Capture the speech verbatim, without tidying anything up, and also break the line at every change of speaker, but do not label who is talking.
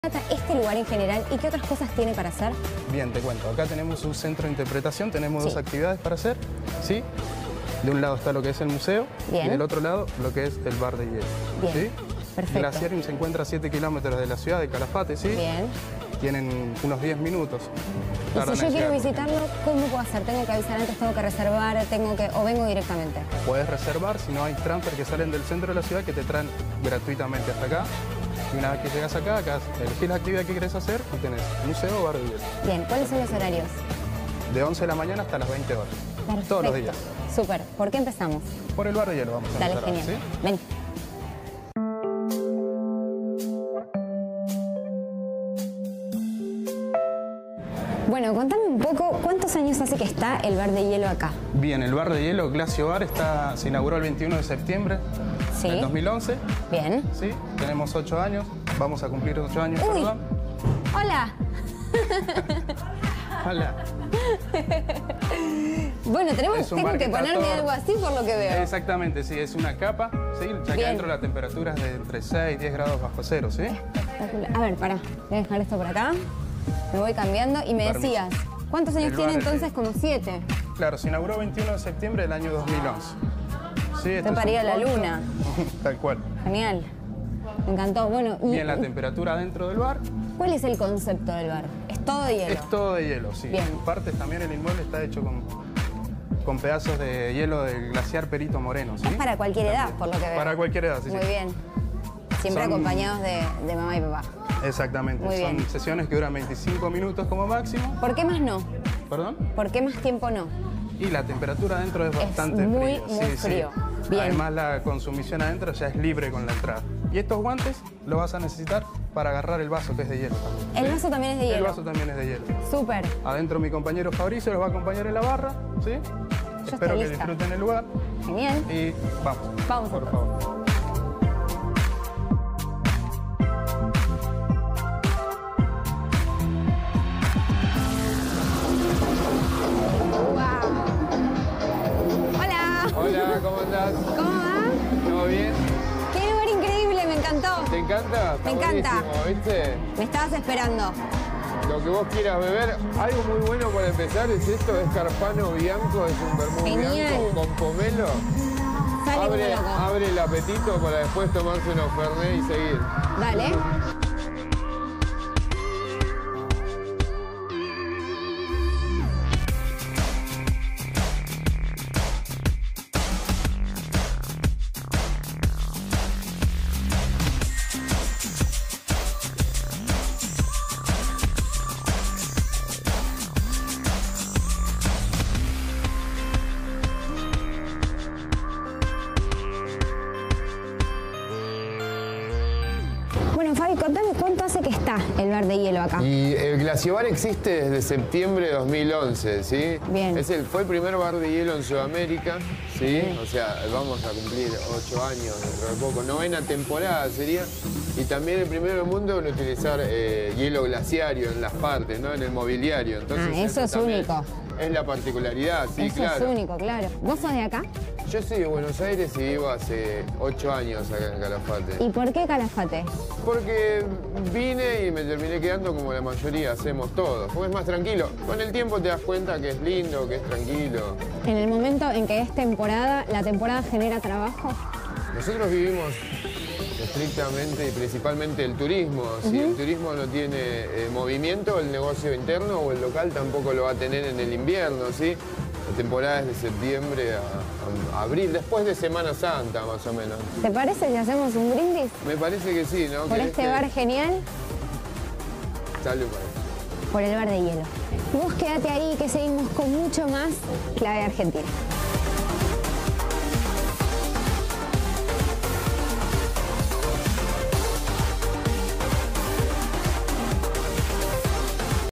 Este lugar en general y qué otras cosas tiene para hacer?
Bien, te cuento. Acá tenemos un centro de interpretación, tenemos
Sí.
dos actividades para hacer, ¿sí? De un lado está lo que es el museo.
Bien.
Y del otro lado lo que es el bar de hielo.
Bien.
¿Sí?
Perfecto.
Glaciaring se encuentra a siete kilómetros de la ciudad de Calafate, ¿sí?
Bien.
Tienen unos diez minutos.
Y
Tardan
si yo
en
quiero
llegar.
visitarlo, ¿cómo puedo hacer? ¿Tengo que avisar antes? ¿Tengo que reservar? ¿Tengo que o vengo directamente?
Puedes reservar, si no hay transfer que salen del centro de la ciudad que te traen gratuitamente hasta acá. Y una vez que llegas acá, acá elegís la actividad que querés hacer y tenés museo o bar de hielo.
Bien, ¿cuáles son los horarios?
De once de la mañana hasta las veinte horas.
Perfecto.
Todos los días.
Súper. ¿Por qué empezamos?
Por el bar de hielo vamos a
Dale,
empezar ahora,
genial.
¿sí?
Ven. Bueno, contame un poco, ¿cuántos años hace que está el bar de hielo acá?
Bien, el bar de hielo Glacio Bar está, se inauguró el veintiuno de septiembre
Sí.
del dos mil once.
Bien.
¿Sí? Tenemos ocho años, vamos a cumplir ocho años,
Uy.
perdón.
Hola.
Hola.
Bueno, tenemos,
Es un
tengo
bar
que
que está
ponerme
todo-
algo así por lo que veo.
Exactamente, sí, es una capa, ¿sí? Ya que
Bien.
adentro la temperatura es de entre seis y diez grados bajo cero, ¿sí?
Espectacular. A ver, pará. Voy a dejar esto por acá. Me voy cambiando y me
Permiso.
decías, ¿cuántos años
El
tiene
bar de-
entonces? Como siete.
Claro, se inauguró veintiuno de septiembre del año dos mil once. Sí, esto
Estoy
es
para
un
ir a la
concho.
luna.
Tal cual.
Genial. Me encantó. Bueno, y
Bien, la temperatura dentro del bar
¿cuál es el concepto del bar? Es todo de hielo.
es todo de hielo, sí.
Bien.
Partes también el inmueble está hecho con, con pedazos de hielo del glaciar Perito Moreno, ¿sí?
Es para cualquier edad, por lo que veo.
Para cualquier edad, sí.
Muy
sí.
bien. Siempre
Son-
acompañados de, de mamá y papá.
Exactamente.
Muy
Son
bien.
sesiones que duran veinticinco minutos como máximo.
¿Por qué más no?
¿Perdón?
¿Por qué más tiempo no?
Y la temperatura adentro es bastante
muy,
fría.
muy frío. Bien.
Además, la consumición adentro ya es libre con la entrada. Y estos guantes los vas a necesitar para agarrar el vaso, que es de hielo también.
El vaso también es de
El
hielo.
vaso también es de hielo.
Súper.
Adentro mi compañero Fabricio los va a acompañar en la barra, ¿sí?
Yo
Espero
estoy
que
lista.
disfruten el lugar
Genial.
y vamos.
Vamos,
por
entonces.
favor.
Hola.
Hola, ¿cómo andás?
¿Cómo va?
¿Todo bien?
Qué lugar increíble, me encantó.
¿Te encanta? Está
Me encanta.
buenísimo, ¿viste?
Me estabas esperando.
Lo que vos quieras beber. Algo muy bueno para empezar es esto, es Carpano Bianco, es un vermut
Genial.
bianco con pomelo.
Sale como
Abre,
loco.
abre el apetito para después tomarse unos fernet y seguir.
Dale. Bueno, Fabi, contame cuánto hace que está el bar de hielo acá.
Y el Glaciobar existe desde septiembre de dos mil once, ¿sí?
Bien.
Es el, fue el primer bar de hielo en Sudamérica, ¿sí? O sea, vamos a cumplir ocho años dentro de poco, novena temporada sería. Y también el primero del mundo en utilizar eh, hielo glaciario en las partes, ¿no? En el mobiliario. Entonces,
Ah, eso es
también
único.
Es la particularidad, sí,
Eso
claro.
es único, claro. ¿Vos sos de acá?
Yo soy de Buenos Aires y vivo hace ocho años acá en Calafate.
¿Y por qué Calafate?
Porque vine y me terminé quedando como la mayoría hacemos todos, porque es más tranquilo. Con el tiempo te das cuenta que es lindo, que es tranquilo.
En el momento en que es temporada, ¿la temporada genera trabajo?
Nosotros vivimos estrictamente y principalmente el turismo. Si el turismo no tiene eh, movimiento, el negocio interno o el local tampoco lo va a tener en el invierno, ¿sí? La temporada es de septiembre a, a abril, después de Semana Santa más o menos.
¿Te parece si hacemos un brindis
Me parece que sí, ¿no?
por
Que
este bar genial?
Salud para eso.
Por el bar de hielo. Vos quédate ahí que seguimos con mucho más Clave Argentina.